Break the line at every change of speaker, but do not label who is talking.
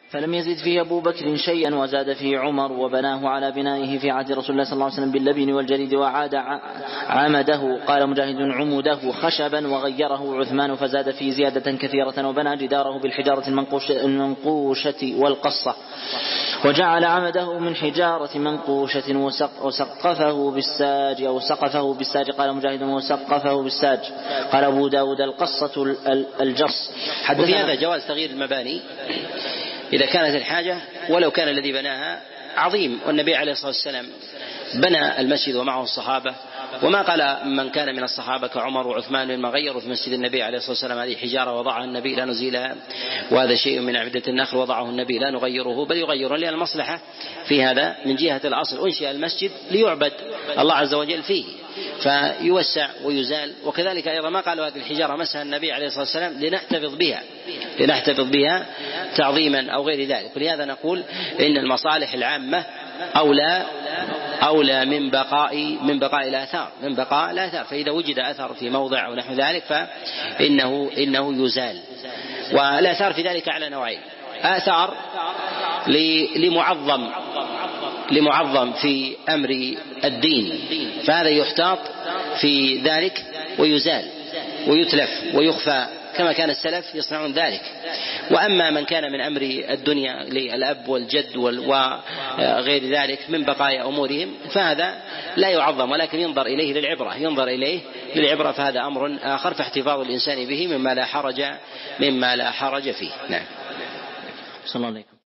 فلم يزد فيه أبو بكر شيئا وزاد فيه عمر وبناه على بنائه في عهد رسول الله صلى الله عليه وسلم باللبن والجريد وعاد عمده. قال مجاهد عمده خشبا وغيره عثمان فزاد فيه زيادة كثيرة وبنى جداره بالحجارة المنقوشة والقصة وجعل عمده من حجارة منقوشة وسقفه بالساج أو سقفه بالساج. قال مجاهد وسقفه بالساج. قال أبو داود القصة الجص.
وفي هذا جواز تغيير المباني إذا كانت الحاجة ولو كان الذي بناها عظيم. والنبي عليه الصلاة والسلام بنى المسجد ومعه الصحابة، وما قال من كان من الصحابة كعمر وعثمان لما غيروا في مسجد النبي عليه الصلاة والسلام هذه حجارة وضعها النبي لا نزيلها، وهذا شيء من أعمدة النخل وضعه النبي لا نغيره بل يغيره، لأن المصلحة في هذا من جهة الأصل أنشئ المسجد ليعبد الله عز وجل فيه فيوسع ويزال. وكذلك أيضا ما قالوا هذه الحجارة مسها النبي عليه الصلاة والسلام لنحتفظ بها تعظيما أو غير ذلك. ولهذا نقول إن المصالح العامة أولى من بقاء الآثار. فإذا وجد أثر في موضع أو نحو ذلك فإنه يزال. والآثار في ذلك على نوعين: آثار لمعظم في أمر الدين فهذا يحتاط في ذلك ويزال ويتلف ويخفى كما كان السلف يصنعون ذلك. وأما من كان من أمر الدنيا للأب والجد وغير ذلك من بقايا أمورهم فهذا لا يعظم ولكن ينظر إليه للعبرة فهذا أمر آخر، فاحتفاظ الإنسان به مما لا حرج فيه. نعم.
صلى الله عليه وسلم.